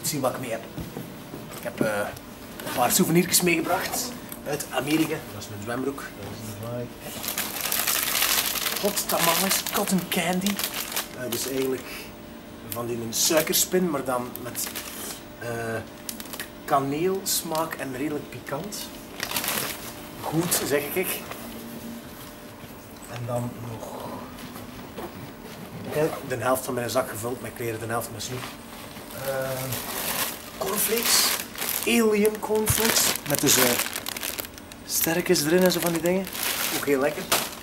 zien wat ik mee heb. Ik heb een paar souvenirs meegebracht uit Amerika. Dat is mijn zwembroek. Hot tamales, cotton candy. Dus eigenlijk van die een suikerspin, maar dan met kaneelsmaak en redelijk pikant. Goed, zeg ik. En dan nog de helft van mijn zak gevuld met kleren, de helft met snoep. Cornflakes, alien cornflakes, met dus sterkjes erin en zo van die dingen. Ook heel lekker.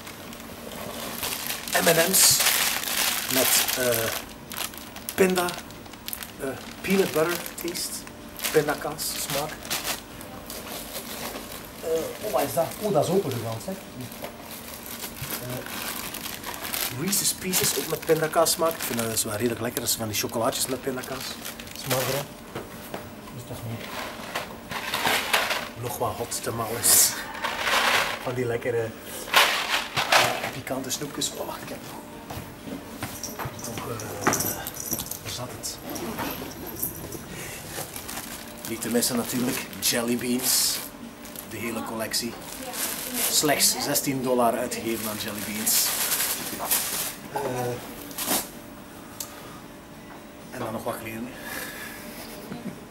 M&M's met pinda, peanut butter taste, pindakaas smaak. Wat is dat? Dat is open gegaan, zeg. Reese's Pieces, ook met pindakaas smaak. Ik vind dat dus wel redelijk lekker, dat is van die chocolaatjes met pindakaas smaak erin. Dus dat is niet. Nog wat hot tamales. Van die lekkere pikante snoepjes. Oh, wacht, ik heb nog waar zat het? Niet te missen natuurlijk, jelly beans. De hele collectie. Slechts $16 uitgegeven aan jelly beans. En dan nog wat kleren.